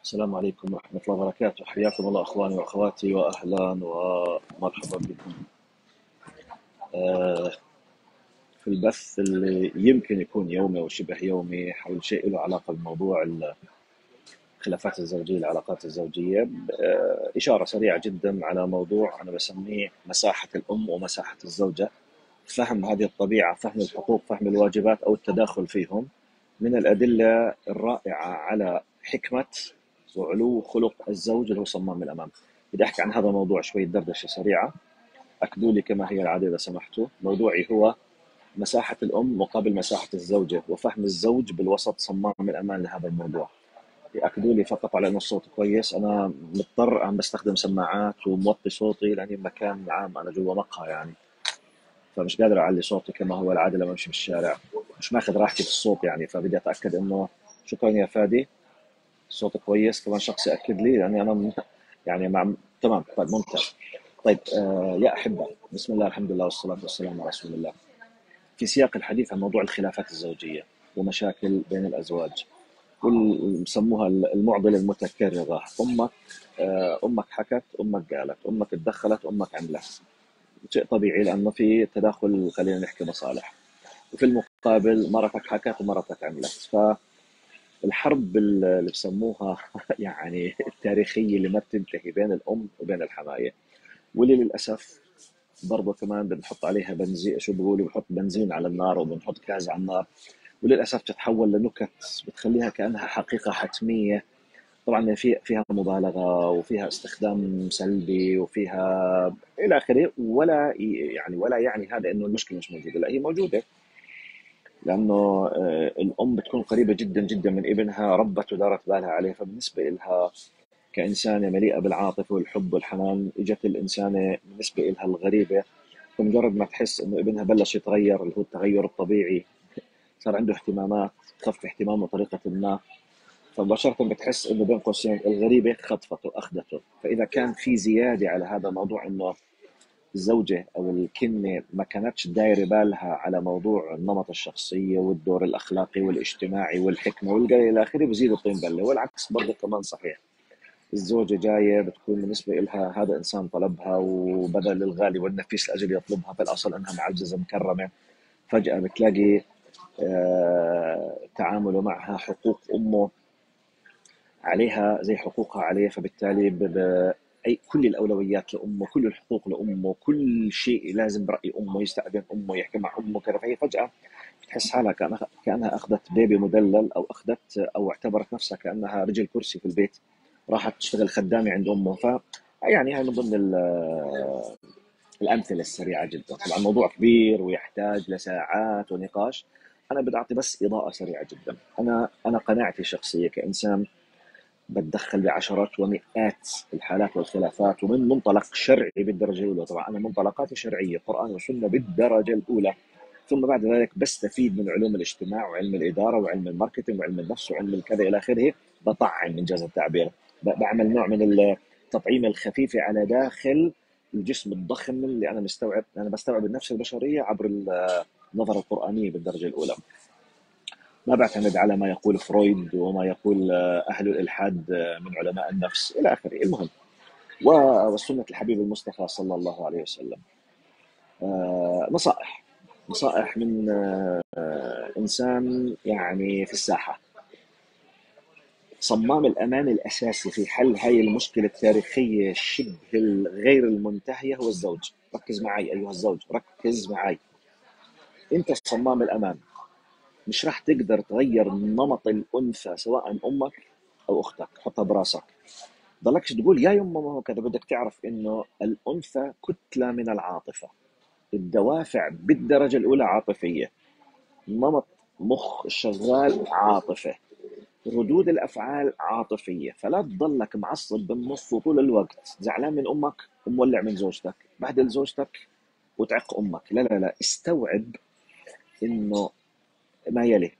السلام عليكم ورحمة الله وبركاته. حياكم الله أخواني وأخواتي، وأهلا ومرحبا بكم آه، في البث اللي يمكن يكون يومي أو شبه يومي حول شيء له علاقة بموضوع الخلافات الزوجية، العلاقات الزوجية. إشارة سريعة جدا على موضوع أنا بسميه مساحة الأم ومساحة الزوجة. فهم هذه الطبيعة، فهم الحقوق، فهم الواجبات أو التداخل فيهم من الأدلة الرائعة على حكمة وعلو خلق الزوج اللي هو صمام الأمام. بدي أحكي عن هذا الموضوع شوية دردشة سريعة. أكدوا لي كما هي العادة إذا سمحتوا. موضوعي هو مساحة الأم مقابل مساحة الزوجة، وفهم الزوج بالوسط صمام الأمان لهذا الموضوع. أكدوا لي فقط على أن الصوت كويس. أنا مضطر عم بستخدم سماعات وموطي صوتي لأني بمكان عام، أنا جوا مقهى يعني، فمش قادر أعلي صوتي كما هو العادة لما أمشي بالشارع. مش ماخذ راحتي في الصوت يعني، فبدي أتأكد إنه. شكرا يا فادي، الصوت كويس. كمان شخص يأكد لي لأني أنا يعني تمام. طيب ممتاز. طيب يا أحبة، بسم الله الحمد لله والصلاة والسلام على رسول الله. في سياق الحديث عن موضوع الخلافات الزوجية ومشاكل بين الأزواج، بسموها المعضلة المتكررة. أمك حكت، أمك قالت، أمك تدخلت، أمك عملت. شيء طبيعي لأنه في تداخل، خلينا نحكي مصالح. وفي المقابل مرتك حكت ومرتك عملت. فالحرب اللي بسموها يعني التاريخية اللي ما بتنتهي بين الأم وبين الحماية، واللي للأسف برضه كمان بنحط عليها بنزين، شو بيقولوا، بنحط بنزين على النار وبنحط غاز على النار، وللأسف تتحول لنكت بتخليها كأنها حقيقة حتمية. طبعا فيها مبالغة وفيها استخدام سلبي وفيها إلى آخره، ولا يعني هذا إنه المشكلة مش موجودة، لا هي موجودة. لأنه الأم بتكون قريبة جدا جدا من ابنها، ربت ودارت بالها عليه، فبالنسبة لها كإنسانة مليئة بالعاطفة والحب والحنان، إجت الإنسانة بالنسبة لها الغريبة. فمجرد ما تحس إنه ابنها بلش يتغير، اللي هو التغير الطبيعي، صار عنده اهتمامات، خف اهتمامه بطريقة ما، فمباشرة بتحس إنه بين قوسين الغريبة خطفته أخذته. فإذا كان في زيادة على هذا الموضوع، إنه الزوجة أو الكنة ما كانتش دايرة بالها على موضوع نمط الشخصية والدور الأخلاقي والاجتماعي والحكمة والقليل إلى آخره، بزيد الطين بلة. والعكس برضه كمان صحيح. الزوجة جاية بتكون بالنسبة لها هذا إنسان طلبها وبذل الغالي والنفيس لأجل يطلبها، بالأصل أنها معززة مكرمة. فجأة بتلاقي تعامله معها حقوق أمه عليها زي حقوقها عليه، فبالتالي أي كل الأولويات لأمه، كل الحقوق لأمه، كل شيء لازم برأي أمه، يستأذن أمه، يحكي مع أمه كذا. فهي فجأة بتحس حالها كأنها أخذت بيبي مدلل، أو أخذت أو اعتبرت نفسها كأنها رجل كرسي في البيت، راحت تشتغل خدامة عند أمه. يعني هاي من ضمن الأمثلة السريعة جدا. طبعا الموضوع كبير ويحتاج لساعات ونقاش. أنا بدي أعطي بس إضاءة سريعة جدا. أنا قناعتي الشخصية كإنسان بتدخل بعشرات ومئات الحالات والخلافات، ومن منطلق شرعي بالدرجة الأولى. طبعا أنا منطلقاتي شرعية، قرآن وسنة بالدرجة الأولى. ثم بعد ذلك بستفيد من علوم الاجتماع وعلم الإدارة وعلم الماركتينج وعلم النفس وعلم الكذا إلى آخره. بطعم من جاز التعبير، بعمل نوع من التطعيم الخفيف على داخل الجسم الضخم اللي أنا بستوعب النفس البشرية عبر النظرة القرآنية بالدرجة الأولى. ما بعتمد على ما يقول فرويد وما يقول أهل الإلحاد من علماء النفس إلى آخره. المهم، وسنة الحبيب المصطفى صلى الله عليه وسلم. نصائح من إنسان يعني في الساحة. صمام الأمان الأساسي في حل هاي المشكلة التاريخية شبه غير المنتهية هو الزوج. ركز معي أيها الزوج، ركز معي. أنت صمام الأمان. مش راح تقدر تغير نمط الأنثى، سواء أمك أو أختك، حطها براسك. ضلكش تقول يا يما ما هو كذا. بدك تعرف إنه الأنثى كتلة من العاطفة. الدوافع بالدرجة الأولى عاطفية، نمط مخ شغال عاطفة، ردود الأفعال عاطفية. فلا تضلك معصب بالنص وطول الوقت زعلان من أمك ومولع من زوجتك، بهدل زوجتك وتعق أمك. لا لا لا، استوعب إنه ما يلي.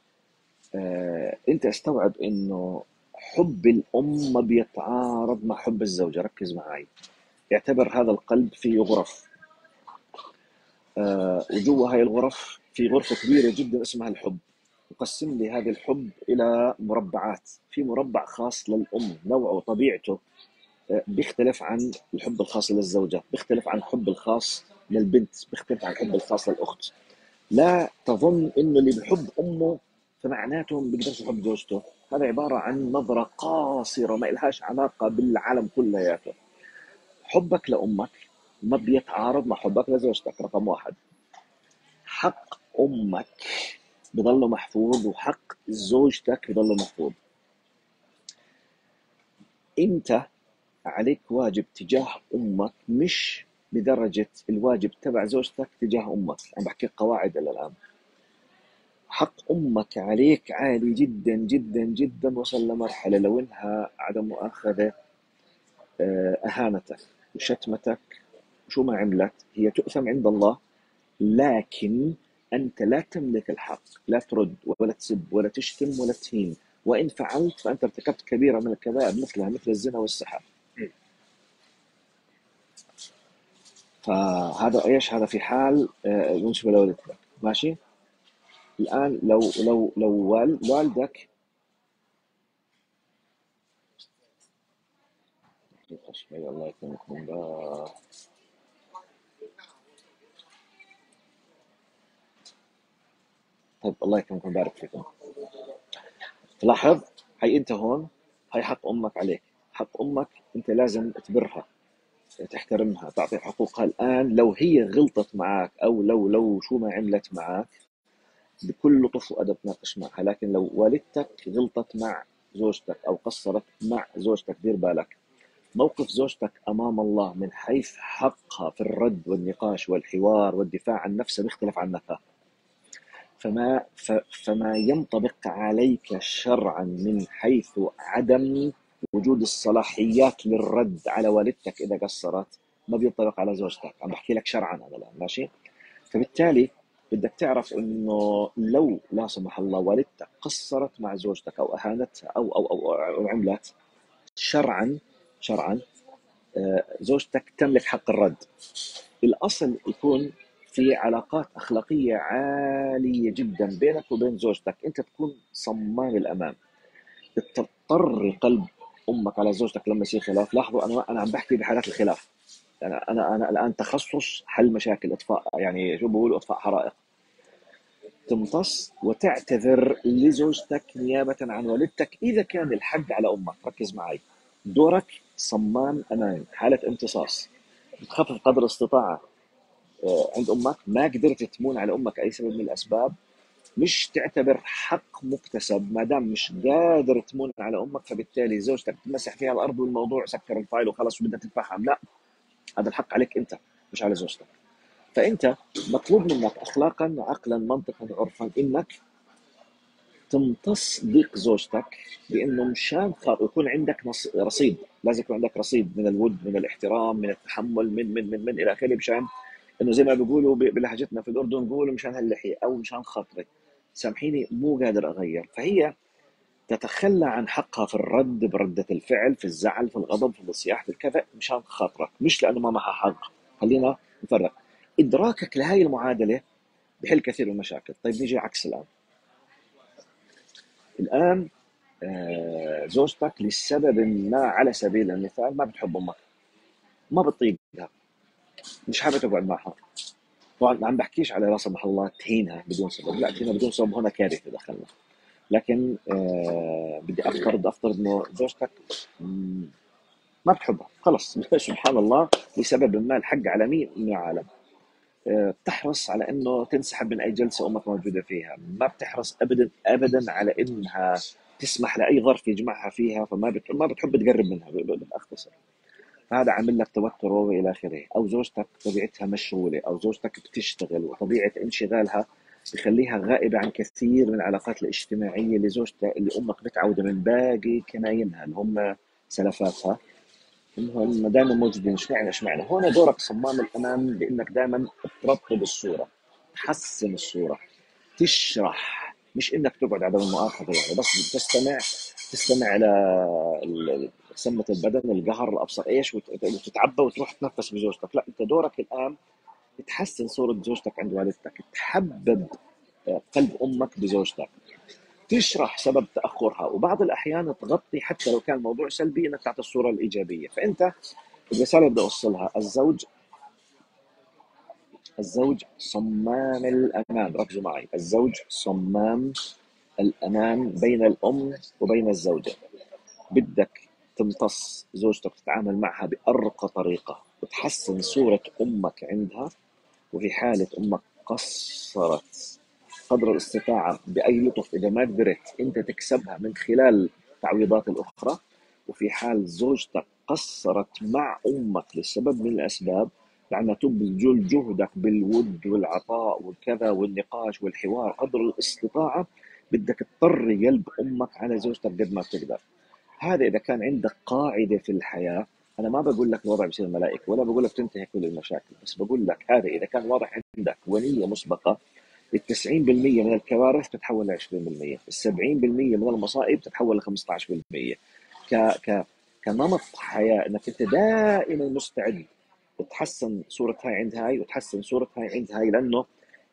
انت استوعب انه حب الام ما بيتعارض مع حب الزوجة. ركز معي. اعتبر هذا القلب فيه غرف، وجوا هاي الغرف في غرفة كبيرة جدا اسمها الحب. وقسم لي هذا الحب إلى مربعات. في مربع خاص للأم، نوعه وطبيعته بيختلف عن الحب الخاص للزوجة، بيختلف عن الحب الخاص للبنت، بيختلف عن الحب الخاص للأخت. لا تظن إنه اللي بيحب أمه فمعناته ما بيقدرش يحب زوجته. هذا عبارة عن نظرة قاصرة ما إلهاش علاقة بالعالم كلياته. حبك لأمك ما بيتعارض مع حبك لزوجتك، رقم واحد. حق أمك بضله محفوظ وحق زوجتك بضله محفوظ. أنت عليك واجب تجاه أمك مش بدرجة الواجب تبع زوجتك تجاه أمك. أنا بحكي قواعد الآن. حق أمك عليك عالي جدا جدا جدا، وصل لمرحلة لو إنها عدم مؤاخذة أهانتك وشتمتك وشو ما عملت هي تؤثم عند الله. لكن أنت لا تملك الحق لا ترد ولا تسب ولا تشتم ولا تهين، وإن فعلت فأنت ارتكبت كبيرة من الكبائر مثلها مثل الزنا والسحر. فهذا ايش؟ هذا في حال ينسب لوالدتك، ماشي. الان لو والدك الله يكرمكم طيب الله يكرمكم بارك فيكم. تلاحظ، هي انت هون، هي حق امك عليك. حق امك انت لازم تبرها، تحترمها، تعطي حقوقها. الان لو هي غلطت معك او لو شو ما عملت معك بكل لطف وادب تناقش معها. لكن لو والدتك غلطت مع زوجتك او قصرت مع زوجتك، دير بالك موقف زوجتك أمام الله من حيث حقها في الرد والنقاش والحوار والدفاع عن نفسها بيختلف عنك. فما ينطبق عليك شرعا من حيث عدم وجود الصلاحيات للرد على والدتك إذا قصرت ما بينطبق على زوجتك. عم بحكي لك شرعا هذا الآن، ماشي. فبالتالي بدك تعرف انه لو لا سمح الله والدتك قصرت مع زوجتك او اهانتها أو عملت، شرعا زوجتك تملك حق الرد. الأصل يكون في علاقات أخلاقية عالية جدا بينك وبين زوجتك، أنت تكون صمام الأمان. تضطر قلب أمك على زوجتك لما يصير خلاف. لاحظوا، أنا عم بحكي بحالات الخلاف. أنا الآن تخصص حل مشاكل، إطفاء، يعني شو بقولوا، إطفاء حرائق. تمتص وتعتذر لزوجتك نيابة عن والدتك إذا كان الحق على أمك. ركز معي، دورك صمام أمان، حالة امتصاص. بتخفف قدر الاستطاعة عند أمك. ما قدرت تمون على أمك أي سبب من الأسباب، مش تعتبر حق مكتسب. ما دام مش قادر تمون على أمك فبالتالي زوجتك تمسح فيها الأرض والموضوع سكر الفايل وخلص وبدها تتفهم. لا، هذا الحق عليك أنت مش على زوجتك. فأنت مطلوب منك أخلاقا عقلا منطقا عرفا إنك تمتص ضيق زوجتك، بانه مشان خاطر يكون عندك رصيد. لازم يكون عندك رصيد من الود، من الاحترام، من التحمل، من الى اخره، مشان انه زي ما بيقولوا بلهجتنا في الاردن بيقولوا مشان هاللحيه او مشان خاطري، سامحيني مو قادر اغير. فهي تتخلى عن حقها في الرد، برده الفعل، في الزعل، في الغضب، في الصياح، في الكذا، مشان خاطرك، مش لانه ما معها حق. خلينا نفرق. ادراكك لهي المعادله بحل كثير من المشاكل. طيب نيجي عكس الان زوجتك لسبب ما على سبيل المثال ما بتحب امك، ما بتطيقها، مش حابه تقعد معها. طبعا ما عم بحكيش على لا سمح الله تهينها بدون سبب، لا، تهينها بدون سبب هنا كارثه دخلنا. لكن بدي افترض انه زوجتك ما بتحبها خلص سبحان الله لسبب ما، الحق على مين من العالم. بتحرص على انه تنسحب من اي جلسه امك موجوده فيها، ما بتحرص ابدا ابدا على انها تسمح لاي ظرف يجمعها فيها، ما بتحب تقرب منها باختصار. فهذا عامل لك توتر والى اخره. او زوجتك طبيعتها مشغوله، او زوجتك بتشتغل وطبيعه انشغالها بخليها غائبه عن كثير من العلاقات الاجتماعيه اللي زوجتك اللي امك متعوده من باقي كناينها اللي هم سلفاتها انهم دائما موجودين. اشمعنى هون دورك صمام الامان، بانك دائما ترطب الصوره، تحسن الصوره، تشرح، مش انك تقعد عدم المؤاخذه يعني بس تستمع سمة البدن، القهر، الابصر، ايش، وتتعبى وتروح تنفس بزوجتك. لا، انت دورك الان تحسن صوره زوجتك عند والدتك، تحبب قلب امك بزوجتك، تشرح سبب تاخرها، وبعض الاحيان تغطي حتى لو كان الموضوع سلبي انك تعطي الصوره الايجابيه. فانت الرساله اللي بدي اوصلها، الزوج صمام الامان، ركزوا معي، الزوج صمام الامان بين الام وبين الزوجه. بدك تمتص زوجتك، تتعامل معها بأرقى طريقة وتحسن صورة أمك عندها. وفي حالة أمك قصرت قدر الاستطاعة بأي لطف، إذا ما قدرت أنت تكسبها من خلال التعويضات الأخرى. وفي حال زوجتك قصرت مع أمك لسبب من الأسباب، لأنها تبذل جهدك بالود والعطاء والكذا والنقاش والحوار قدر الاستطاعة، بدك تطري قلب أمك على زوجتك قد ما بتقدر. هذا اذا كان عندك قاعده في الحياه. انا ما بقول لك الوضع بصير ملائكه، ولا بقول لك تنتهي كل المشاكل، بس بقول لك هذا اذا كان واضح عندك ونيه مسبقه، ال 90% من الكوارث تتحول ل 20%، ال 70% من المصائب تتحول ل 15%. ك ك كنمط حياه انك انت دائما مستعد تحسن صوره هاي عند هاي وتحسن صوره هاي عند هاي، لانه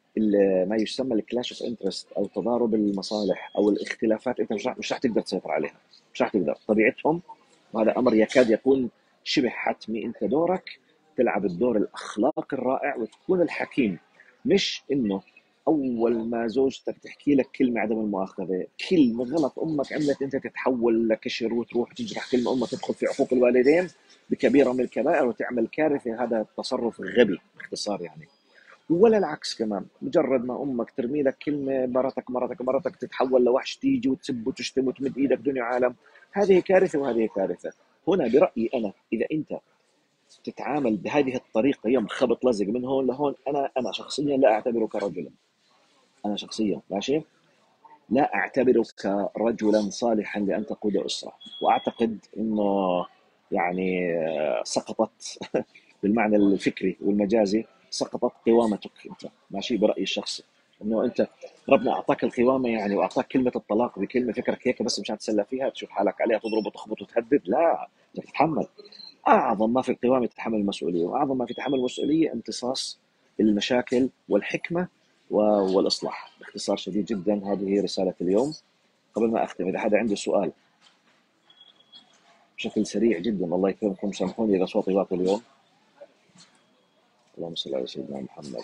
ما يسمى الكلاش اوف انترست او تضارب المصالح او الاختلافات، انت مش رح تقدر تسيطر عليها، مش رح تقدر طبيعتهم. وهذا امر يكاد يكون شبه حتمي. انت دورك تلعب الدور الاخلاقي الرائع وتكون الحكيم. مش انه اول ما زوجتك تحكي لك كلمه عدم المؤاخذه، كلمه غلط امك عملت انت تتحول لكشر وتروح تجرح كلمه امك، تدخل في عقوق الوالدين بكبيره من الكبائر وتعمل كارثه. هذا تصرف غبي باختصار يعني. ولا العكس كمان، مجرد ما امك ترمي لك كلمه مرتك تتحول لوحش، تيجي وتسب وتشتم وتمد ايدك دنيا عالم. هذه كارثه وهذه كارثه. هنا برايي انا، اذا انت تتعامل بهذه الطريقه يوم خبط لزق من هون لهون، انا شخصيا لا اعتبرك رجلا. انا شخصيا ماشي، لا اعتبرك رجلا صالحا لان تقود اسره. واعتقد انه يعني سقطت بالمعنى الفكري والمجازي، سقطت قوامتك انت ماشي، برايي الشخصي. انه انت ربنا اعطاك القوامه يعني، واعطاك كلمه الطلاق بكلمه، فكرك هيك بس مشان تتسلى فيها تشوف حالك عليها تضرب وتخبط وتهدد؟ لا، بدك تتحمل. اعظم ما في القوامه تتحمل المسؤوليه، واعظم ما في تحمل المسؤوليه امتصاص المشاكل والحكمه والاصلاح. باختصار شديد جدا هذه هي رساله اليوم. قبل ما اختم، اذا حدا عنده سؤال بشكل سريع جدا، الله يكرمكم سامحوني اذا صوتي واطي اليوم. اللهم صل على سيدنا محمد.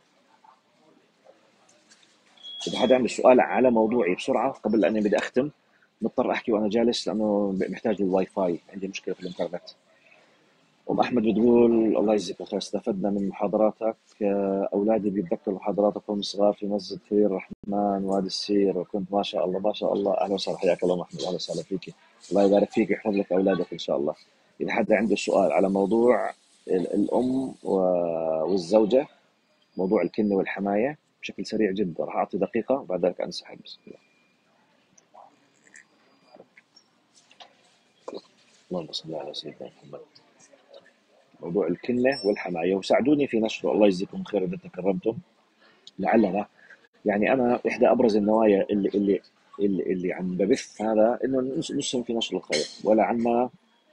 اذا حدا عنده سؤال على موضوعي بسرعه قبل، لاني بدي اختم، مضطر احكي وانا جالس لانه محتاج الواي فاي، عندي مشكله في الانترنت. ام احمد بتقول الله يجزيك الخير، استفدنا من محاضراتك. اولادي بيتذكروا محاضراتكم صغار في مسجد خير الرحمن وادي السير، وكنت ما شاء الله ما شاء الله. اهلا وسهلا، حياك الله ام احمد، اهلا وسهلا فيك. الله يبارك فيك ويحفظ لك اولادك ان شاء الله. اذا حدا عنده سؤال على موضوع الام والزوجه، موضوع الكنه والحمايه بشكل سريع جدا، راح اعطي دقيقه وبعد ذلك انسحب. بسم الله. اللهم صل على سيدنا محمد. موضوع الكنه والحمايه، وساعدوني في نشره، الله يجزيكم خير اذا تكرمتم. لعلنا يعني انا احدى ابرز النوايا اللي عم ببث هذا، انه نسهم في نشر الخير. ولعلنا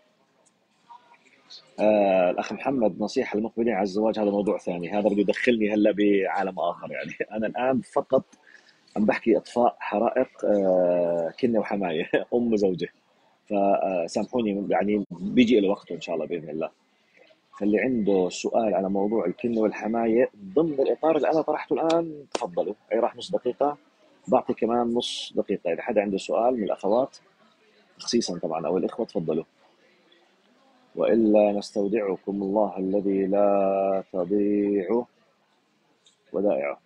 الاخ محمد، نصيحه للمقبلين على الزواج، هذا موضوع ثاني، هذا بده يدخلني هلا بعالم اخر يعني. انا الان فقط عم بحكي اطفاء حرائق كنه وحمايه ام وزوجه. فسامحوني يعني بيجي له وقته ان شاء الله باذن الله. فاللي عنده سؤال على موضوع الكنة والحماية ضمن الإطار اللي أنا طرحته الآن، تفضلوا. أي راح نص دقيقة، بعطي كمان نص دقيقة إذا حدا عنده سؤال من الأخوات خصيصا طبعا أو الإخوة، تفضلوا. وإلا نستودعكم الله الذي لا تضيع ودائعه.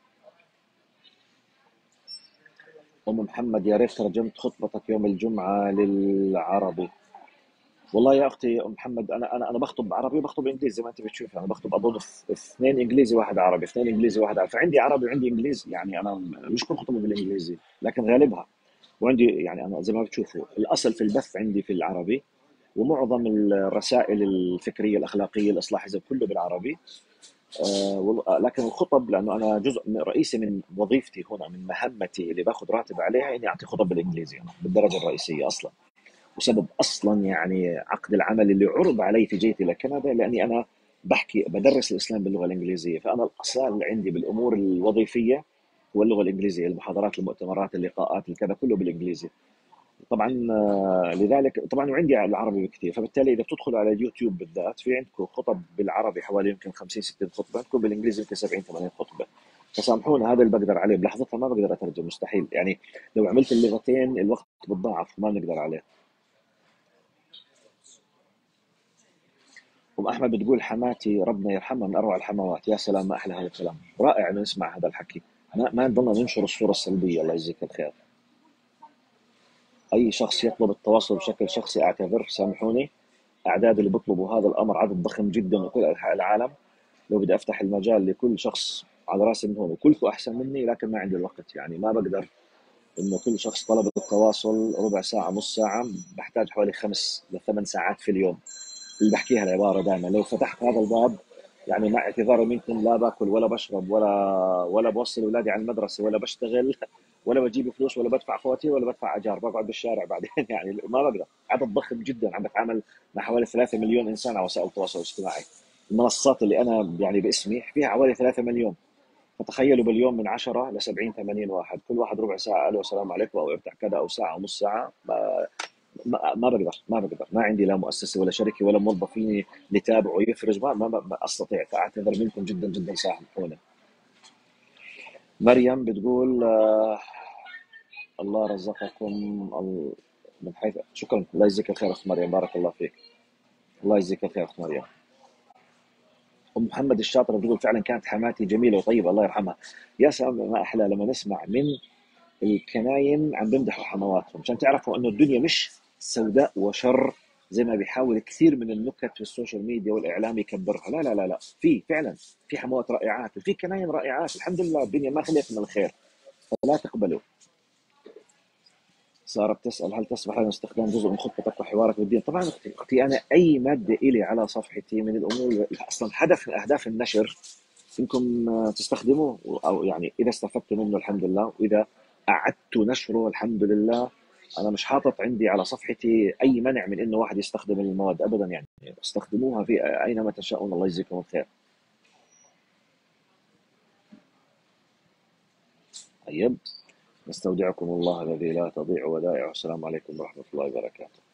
أم محمد، يا ريت ترجمت خطبتك يوم الجمعة للعربي. والله يا اختي ام محمد، انا بخطب عربي وبخطب انجليزي زي ما انت بتشوف. انا بخطب اظن في اثنين انجليزي واحد عربي، اثنين انجليزي واحد عربي، فعندي عربي وعندي انجليزي يعني. انا مش كل خطبه بالانجليزي لكن غالبها. وعندي يعني انا زي ما بتشوفوا الاصل في البث عندي في العربي، ومعظم الرسائل الفكريه الاخلاقيه الاصلاح الزوجي كله بالعربي. لكن الخطب، لانه انا جزء رئيسي من وظيفتي هنا، من مهمتي اللي باخذ راتب عليها، اني اعطي خطب بالانجليزي انا بالدرجه الرئيسيه اصلا. وسبب اصلا يعني عقد العمل اللي عرض علي في جيتي لكندا، لاني انا بحكي بدرس الاسلام باللغه الانجليزيه. فانا الاصل عندي بالامور الوظيفيه هو اللغه الانجليزيه، المحاضرات، المؤتمرات، اللقاءات، الكذا كله بالانجليزي. طبعا لذلك طبعا وعندي العربي كثير، فبالتالي اذا بتدخلوا على اليوتيوب بالذات في عندكم خطب بالعربي حوالي يمكن 50 60 خطبه، عندكم بالانجليزي يمكن 70 80 خطبه. فسامحونا هذا اللي بقدر عليه، بلحظتها ما بقدر اترجم، مستحيل يعني. لو عملت اللغتين الوقت بتضاعف وما بنقدر عليه. ام احمد بتقول حماتي ربنا يرحمها من اروع الحموات. يا سلام، ما احلى هذا الكلام، رائع انه نسمع هذا الحكي. ما نضلنا ننشر الصوره السلبيه. الله يجزيك الخير. اي شخص يطلب التواصل بشكل شخصي اعتذر، سامحوني، اعداد اللي بيطلبوا هذا الامر عدد ضخم جدا من كل انحاء العالم. لو بدي افتح المجال لكل شخص على راسي من هون، وكلكم احسن مني، لكن ما عندي الوقت يعني، ما بقدر انه كل شخص طلب التواصل ربع ساعه نص ساعه، بحتاج حوالي 5 ل8 ساعات في اليوم. اللي بحكيها العباره دائما، لو فتحت هذا الباب يعني مع اعتذاري منكم، لا باكل ولا بشرب ولا بوصل اولادي على المدرسه ولا بشتغل ولا بجيب فلوس ولا بدفع فواتير ولا بدفع اجار، بقعد بالشارع بعدين يعني ما بقدر. عدد ضخم جدا، عم بتعامل مع حوالي 3 مليون انسان على وسائل التواصل الاجتماعي. المنصات اللي انا يعني باسمي فيها حوالي 3 مليون. فتخيلوا باليوم من 10 ل 70 80 واحد، كل واحد ربع ساعه الو السلام عليكم او افتح كذا، او ساعه ونص ساعه. ما بقدر، ما عندي لا مؤسسه ولا شركه ولا موظفين يتابع ويفرج، ما استطيع. فاعتذر منكم جدا جدا، سامحونا. مريم بتقول الله رزقكم من حيث، شكرا، الله يجزيك الخير اخت مريم، بارك الله فيك. الله يجزيك الخير اخت مريم. ام محمد الشاطره بتقول فعلا كانت حماتي جميله وطيبه الله يرحمها. يا سلام، ما احلى لما نسمع من الكناين عم بمدحوا حمواتهم، عشان تعرفوا انه الدنيا مش سوداء وشر زي ما بيحاول كثير من النكت في السوشيال ميديا والاعلام يكبرها. لا لا لا لا، في فعلا في حموات رائعات وفي كناين رائعات، الحمد لله الدنيا ما خليت من الخير، فلا تقبلوا. سارة بتسأل هل تسمح لنا استخدام جزء من خطتك وحوارك بالدين؟ طبعا اختي انا اي ماده الي على صفحتي من الامور اصلا هدف من اهداف النشر انكم تستخدموه، او يعني اذا استفدت منه الحمد لله، واذا اعدت نشره الحمد لله. انا مش حاطط عندي على صفحتي اي منع من انه واحد يستخدم المواد ابدا، يعني استخدموها في اينما تشاءون، الله يجزيكم الخير. طيب، نستودعكم الله الذي لا تضيع ودائعه، السلام عليكم ورحمه الله وبركاته.